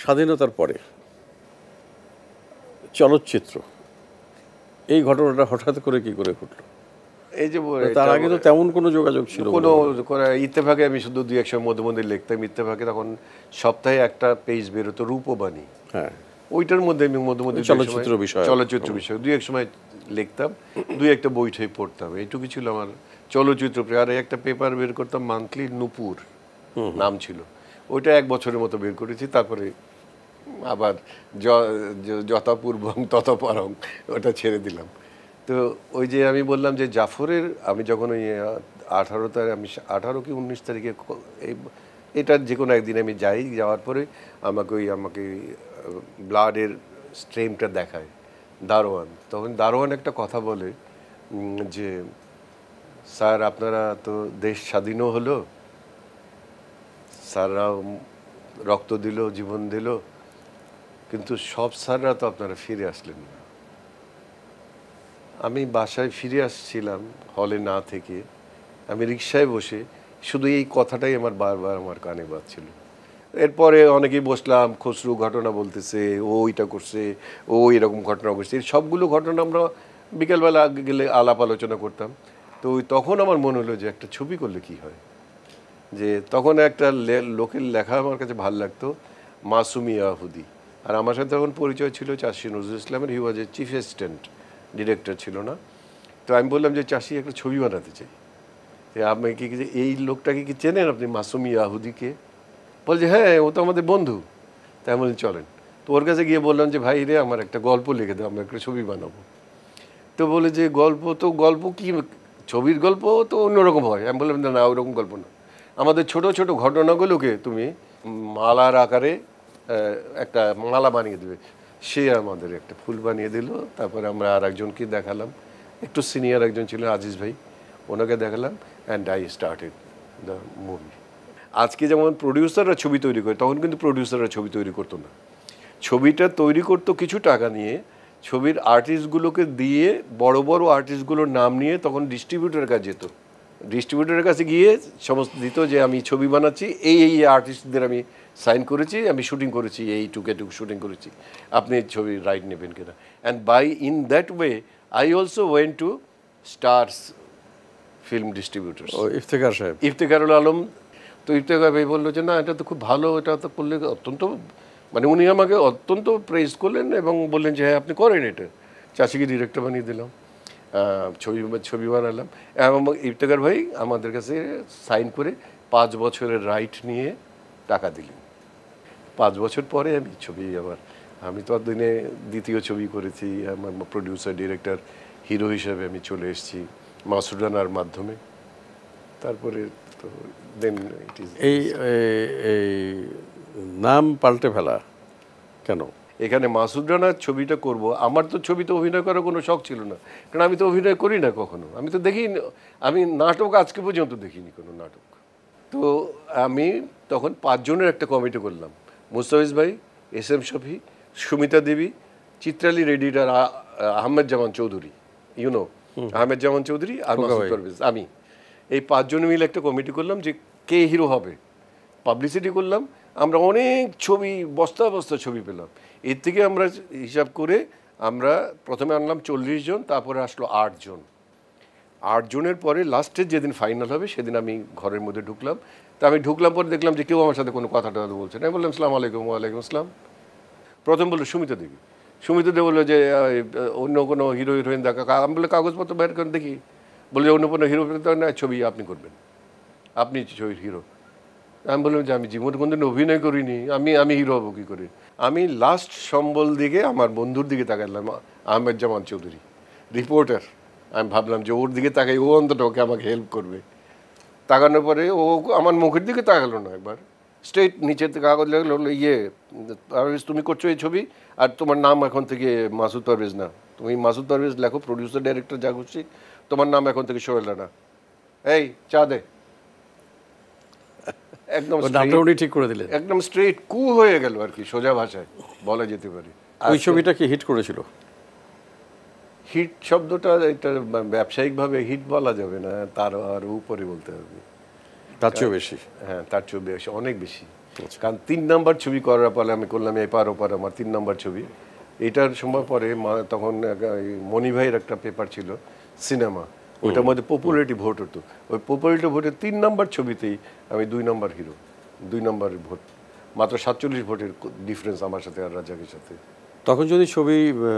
স্বাধীনতার পরে চলচ্চিত্র এই ঘটনাটা হঠাৎ করে কি করে ঘটলো? এই যে তার আগে তো তেমন কোনো যোগাযোগ ছিল কোনো ইত্তেফাকে আমি শুধু দুই এক সময় মধ্যে মধ্যে লিখতাম। ইত্তেফাকে তখন সপ্তাহে একটা পেজ বেরোতো রূপবাণী, হ্যাঁ, ওইটার মধ্যে আমি মধ্যে মধ্যে চলচ্চিত্র বিষয় দুই এক সময় লিখতাম, দুই একটা বই ঠই পড়তাম, এইটুকু ছিল আমার চলচ্চিত্র প্রিয়। আর একটা পেপার বের করতাম মান্থলি, নূপুর নাম ছিল, ওইটা 1 বছরের মতো বের করেছি। তারপরে আবার যথাপূর্বং ততপরং ওটা ছেড়ে দিলাম। তো ওই যে আমি বললাম যে জাফরের, আমি যখন ওই 18 কি 19 তারিখে এটার যে কোনো একদিন আমি যাওয়ার পরে আমাকে ব্লাডের স্ট্রেমটা দেখায় দারোয়ান। তখন দারোয়ান একটা কথা বলে যে স্যার আপনারা তো দেশ স্বাধীনও হলো, স্যাররা রক্ত দিল, জীবন দিল, কিন্তু সব স্যাররা তো আপনারা ফিরে আসলেন না। আমি বাসায় ফিরে আসছিলাম হলে না থেকে, আমি রিক্সায় বসে শুধু এই কথাটাই আমার বারবার আমার কানে বাজছিল। এরপরে অনেকেই বসলাম, খসরু ঘটনা বলতেছে, ও এটা করছে, ও এরকম ঘটনা করছে, এই সবগুলো ঘটনা আমরা বিকেলবেলা আগে গেলে আলাপ আলোচনা করতাম। তো তখন আমার মনে হলো যে একটা ছবি করলে কি হয়। যে তখন একটা লোকের লেখা আমার কাছে ভালো লাগতো, মাসুমি ইয়াহুদি। আর আমার সাথে তখন পরিচয় ছিল চাষি নজরুল ইসলামের, he was a chief assistant, director ছিল না। তো আমি বললাম যে চাষি একটা ছবি বানাতে চাই, আপনি কি এই লোকটাকে কি চেনেন আপনি, মাসুমি ইয়াহুদিকে? বলছে হ্যাঁ, ও তো আমাদের বন্ধু। তাই বলছি চলেন। তো ওর কাছে গিয়ে বললাম যে ভাই রে, আমার একটা গল্প লিখে দাও, আমরা একটা ছবি বানাবো। তো বলে যে গল্প কি, ছবির গল্প তো অন্যরকম হয়। আমি বললাম না, ওরকম গল্প না, আমাদের ছোট ছোট ঘটনাগুলোকে তুমি মালার আকারে একটা মালা বানিয়ে দেবে। সে আমাদের একটা ফুল বানিয়ে দিল। তারপরে আমরা আর একজনকে দেখালাম, একটু সিনিয়র একজন ছিলেন আজিজ ভাই, ওনাকে দেখালাম, and I started the movie. আজকে যেমন প্রডিউসাররা ছবি তৈরি করে, তখন কিন্তু প্রডিউসাররা ছবি তৈরি করতো না। ছবিটা তৈরি করতো কিছু টাকা নিয়ে, ছবির আর্টিস্টগুলোকে দিয়ে, বড় বড় আর্টিস্টগুলোর নাম নিয়ে তখন ডিস্ট্রিবিউটরের কাছে যেত। ডিস্ট্রিবিউটরের কাছে গিয়ে সমস্ত দিত যে আমি ছবি বানাচ্ছি, এই আর্টিস্টদের আমি সাইন করেছি, আমি শুটিং করেছি, এইটুকু শুটিং করেছি, আপনি ছবির রাইট নেবেন কিনা। And by in that way I also went to Stars Film Distributors. Iftekharul Alam. তো ইফতেখার ভাই বললো যে না, এটা তো খুব ভালো, এটা তো করলে অত্যন্ত, মানে উনি আমাকে অত্যন্ত প্রেজ করলেন এবং বললেন যে হ্যাঁ আপনি করেন এটা। চাষিকে ডিরেক্টর বানিয়ে দিলাম, ছবি বানালাম। এবং ইফতেখার ভাই আমাদের কাছে সাইন করে 5 বছরের রাইট নিয়ে টাকা দিলেন। 5 বছর পরে আমি ছবি আমি তো দিনে দ্বিতীয় ছবি করেছি, আমার প্রডিউসার ডিরেক্টর হিরো হিসেবে আমি চলে এসেছি মাসুদ রানার মাধ্যমে। তারপরে তো দেন এই নাম পাল্টে ফেলা কেন? এখানে মাসুদ রানার ছবিটা করব, আমার তো ছবিতে অভিনয় করার কোনো শখ ছিল না, কারণ আমি তো অভিনয় করি না কখনো, আমি তো দেখিনি, আমি নাটক আজকে পর্যন্ত দেখিনি কোনো নাটক। তো আমি তখন 5 জনের একটা কমিটি করলাম, মুস্তাফিজ ভাই, এস এম শফি, সুমিতা দেবী, চিত্রালী রেডিটার, আহমেদ জামান চৌধুরী, আহমেদ জামান চৌধুরী আর মাসুদ পারভেজ, আমি, এই 5 জন মিলে একটা কমিটি করলাম যে কে হিরো হবে। পাবলিসিটি করলাম, আমরা অনেক ছবি, বস্তা বস্তা ছবি পেলাম। এর থেকে আমরা হিসাব করে আমরা প্রথমে আনলাম 40 জন, তারপরে আসলো 8 জন। 8 জনের পরে লাস্টের যেদিন ফাইনাল হবে সেদিন আমি ঘরের মধ্যে ঢুকলাম। তা আমি ঢুকলাম পরে দেখলাম যে কেউ আমার সাথে কোনো কথা বলছে না। আমি বললাম আসসালামু আলাইকুম। ওয়ালাইকুম আসসালাম। প্রথম বললো সুমিতা দেবী। সুমিতা দেবী বললো যে অন্য কোনো হিরো হিরোইন দেখা। আমি বললে কাগজপত্র বের করে দেখি, বলে যে অন্য কোনো হিরো না, ছবি আপনি করবেন, আপনি ছবির হিরো। আমি বললাম যে আমি জীবনে কোনদিন অভিনয় করিনি, আমি হিরো হবো কী করে। আমি লাস্ট সম্বল দিকে আমার বন্ধুর দিকে তাকালাম, আহমেদ জামান চৌধুরী, রিপোর্টার। আমি ভাবলাম যে ওর দিকে তাকাই, ও অন্তত ওকে আমাকে হেল্প করবে। তাকানোর পরে ও আমার মুখের দিকে তাকালো না, একবার স্ট্রেট নিচের থেকে কাগজ লাগলো, পারভেজ তুমি করছো এই ছবি, আর তোমার নাম এখন থেকে মাসুদ পারভেজ না, তুমি মাসুদ পারভেজ লেখো, প্রডিউসার ডাইরেক্টর যা করছি, তোমার নাম এখন থেকে সোহেল রানা। এই চা দে। একদম ঠিক করে দিলেন, একদম স্ট্রেট কু হয়ে গেল আর কি, সোজা ভাষায় বলা যেতে পারে। ওই ছবিটা কি হিট করেছিল? হিট শব্দটা এটা ব্যবসায়িকভাবে হিট বলা যাবে না, তার আর উপরে বলতে হবে, তার চেয়েও বেশি। হ্যাঁ, তার চেয়েও বেশি, অনেক বেশি। কারণ 3 নাম্বার ছবি করার পরে আমি করলাম এপার ওপার, আমার 3 নাম্বার ছবি। এটার সময় পরে তখন মনি ভাইয়ের একটা পেপার ছিল সিনেমা, ওইটার মধ্যে পপুলারিটি ভোট হতো। ওই পপুলারিটি ভোটের 3 নাম্বার ছবিতেই আমি 2 নাম্বার হিরো, 2 নাম্বার ভোট, মাত্র 47 ভোটের ডিফারেন্স আমার সাথে আর রাজাকের সাথে। তখন যদি ছবি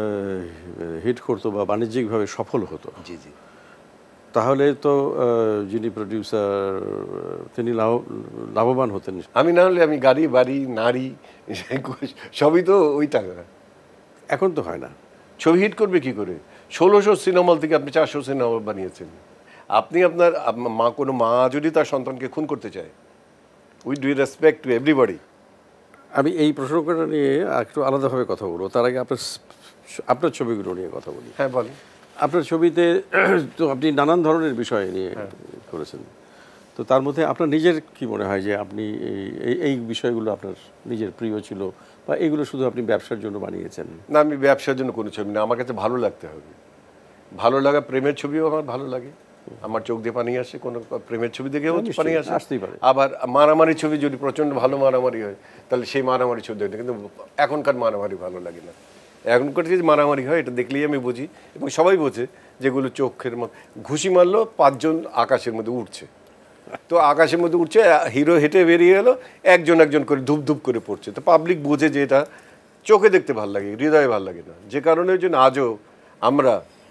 হিট করতো বা বাণিজ্যিকভাবে সফল হতো, জি জি, তাহলে তো যিনি প্রডিউসার তিনি লাভবান হতেন। আমি না হলে আমি গাড়ি বাড়ি নারী সবই তো ওই টাকা। এখন তো হয় না। ছবি হিট করবে কি করে? 1600 সিনেমা হল থেকে আপনি 400 সিনেমা হল বানিয়েছেন। আপনি আপনার কোনো মা যদি তার সন্তানকে খুন করতে চায়, with due respect to everybody. আমি এই প্রসঙ্গটা নিয়ে একটু আলাদাভাবে কথা বলবো, তার আগে আপনার ছবিগুলো নিয়ে কথা বলি। হ্যাঁ বলেন। আপনার ছবিতে তো আপনি নানান ধরনের বিষয় নিয়ে করেছেন, তো তার মধ্যে আপনার নিজের কি মনে হয় যে আপনি এই বিষয়গুলো আপনার নিজের প্রিয় ছিল, বা এগুলো শুধু আপনি ব্যবসার জন্য বানিয়েছেন? না, আমি ব্যবসার জন্য কোনো ছবি না, আমার কাছে ভালো লাগতে হবে। ভালো লাগা, প্রেমের ছবিও আমার ভালো লাগে, আমার চোখ দিয়ে পানি আসে, কোনো প্রেমের ছবি দেখেও পানি আসতেই পারে। আবার মারামারি ছবি যদি প্রচণ্ড ভালো মারামারি হয়, তাহলে সেই মারামারি ছবি দেখে, কিন্তু এখনকার মারামারি ভালো লাগে না। এখনকার যে মারামারি হয় এটা দেখলেই আমি বুঝি, এবং সবাই বোঝে, যেগুলো চোখের ঘুষি মারলো 5 জন আকাশের মধ্যে উঠছে, তো আকাশের মধ্যে উঠছে, হিরো হেঁটে বেরিয়ে এলো, একজন একজন করে ধূপ ধূপ করে পড়ছে, তো পাবলিক বোঝে যে এটা চোখে দেখতে ভালো লাগে, হৃদয়ে ভালো লাগে না। যে কারণে ওই জন্য আজও আমরা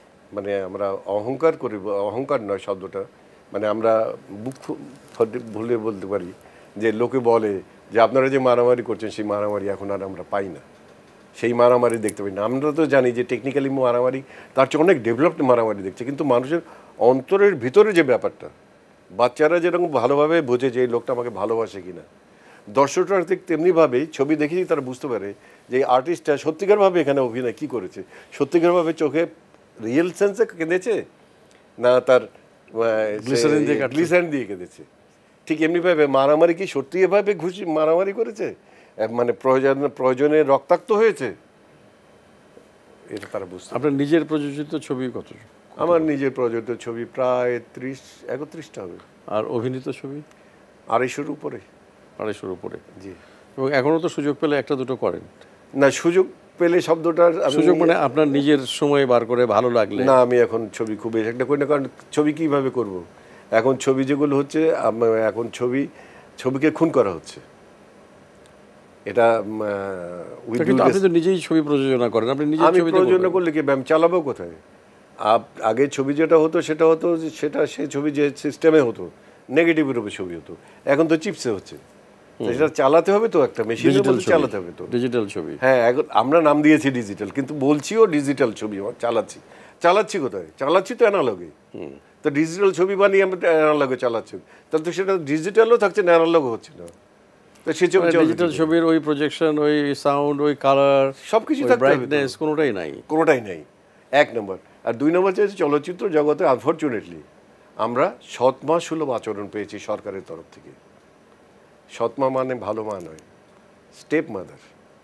অহংকার করি, অহংকার নয় শব্দটা, আমরা বুক ভুলে বলতে পারি যে লোকে বলে যে আপনারা যে মারামারি করছেন সেই মারামারি এখন আর আমরা পাই না, সেই মারামারি দেখতে পাই না। আমরা তো জানি যে টেকনিক্যালি মারামারি তার চেয়ে অনেক ডেভেলপড মারামারি দেখছে, কিন্তু মানুষের অন্তরের ভিতরে যে ব্যাপারটা, বাচ্চারা যেরকম ভালোভাবে বোঝে যে এই লোকটা আমাকে ভালোবাসে কিনা, দর্শকরা ঠিক তেমনিভাবেই ছবি দেখেই তারা বুঝতে পারে যে এই আর্টিস্টটা সত্যিকারভাবে এখানে অভিনয় কী করেছে, সত্যিকারভাবে চোখে রিয়েল সেন্সে কেঁদেছে না তার গ্লিসারিন দিয়ে কেঁদেছে। ঠিক এমনিভাবে মারামারি কি সত্যি এভাবে ঘুষি মারামারি করেছে, প্রয়োজনে রক্তাক্ত হয়েছে, এটা তারা বুঝতে। আপনার নিজের প্রযোজিত ছবি কত? আমার নিজের প্রযোজিত ছবি প্রায় 31টা হবে। আর অভিনীত ছবি 250-র উপরে। 250-র উপরে, জি। এবং এখনও তো সুযোগ পেলে একটা দুটো করেন? না, সুযোগ পেলে শব্দটার সুযোগ মানে আপনার নিজের সময় বার করে ভালো লাগলে? না, আমি এখন ছবি খুব একটা করি না, কারণ ছবি কীভাবে করব এখন? ছবি যেগুলো হচ্ছে এখন ছবিকে খুন করা হচ্ছে, এটা আপনি তো নিজেই ছবি প্রযোজনা করেন, আপনি নিজে ছবি প্রযোজনা করলে কি আমি চালাবো কোথায়? আগে ছবি যেটা হতো সেই ছবি যে সিস্টেমে হতো, নেগেটিভের উপর ছবি হতো, এখন তো চিপসে হচ্ছে, সেটা চালাতে হবে তো, একটা মেশিনের মধ্যে চালাতে হবে তো, ডিজিটাল ছবি। হ্যাঁ, এখন আমরা নাম দিয়েছি ডিজিটাল, কিন্তু বলছিও ডিজিটাল ছবি চালাচ্ছি কোথায়? চালাচ্ছি তো অ্যানালগে, তো ডিজিটাল ছবি বানিয়ে আমরা অ্যানালগে চালাচ্ছি, তাহলে তো সেটা ডিজিটালও থাকছে না, অ্যানালগও হচ্ছে না। তো সে ডিজিটাল ছবির ওই প্রজেকশন, ওই সাউন্ড, ওই কালার, সবকিছু ব্রাইটনেস কোনোটাই নাই। 1 নম্বর। আর 2 নম্বর হচ্ছে চলচ্চিত্র জগতে আনফরচুনেটলি আমরা সৎমা সুলভ আচরণ পেয়েছি সরকারের তরফ থেকে। সৎমা মানে ভালো মা নয়, স্টেপ মাদার।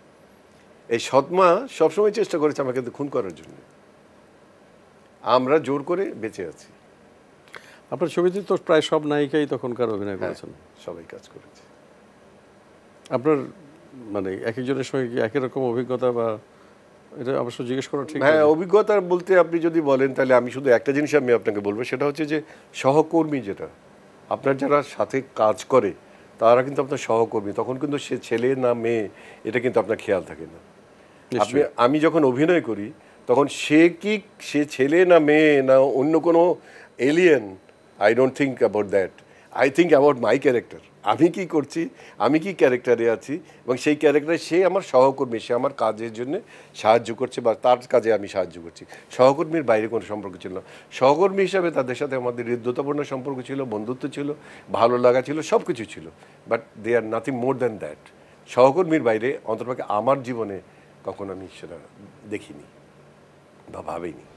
এই সৎমা সবসময় চেষ্টা করেছে আমাকে খুন করার জন্য, আমরা জোর করে বেঁচে আছি। আপনার ছবিতে তো প্রায় সব নায়িকাই তখনকার অভিনয় করেছেন? সবাই কাজ করেছে। আপনার এক একজনের সঙ্গে কি একই রকম অভিজ্ঞতা, বা এটা অবশ্য জিজ্ঞেস করা ঠিক? হ্যাঁ, অভিজ্ঞতা বলতে আপনি যদি বলেন তাহলে আমি শুধু একটা জিনিস আমি আপনাকে বলবো, সেটা হচ্ছে যে সহকর্মী, যেটা আপনার যারা সাথে কাজ করে তারা কিন্তু আপনার সহকর্মী, তখন কিন্তু সে ছেলে না মেয়ে এটা কিন্তু আপনার খেয়াল থাকে না। আমি যখন অভিনয় করি তখন সে ছেলে না মেয়ে না অন্য কোনো alien, I don't think about that, I think about my character. আমি কি করছি, আমি কি ক্যারেক্টারে আছি, এবং সেই ক্যারেক্টারে সে আমার সহকর্মী, সে আমার কাজের জন্য সাহায্য করছে বা তার কাজে আমি সাহায্য করছি। সহকর্মীর বাইরে কোনো সম্পর্ক ছিল না। সহকর্মী হিসাবে তাদের সাথে আমাদের হৃদ্যতাপূর্ণ সম্পর্ক ছিল, বন্ধুত্ব ছিল, ভালো লাগা ছিল, সব কিছু ছিল, but they are nothing more than that. সহকর্মীর বাইরে অন্ততপক্ষে আমার জীবনে কখনো আমি সেটা দেখিনি বা ভাবিনি।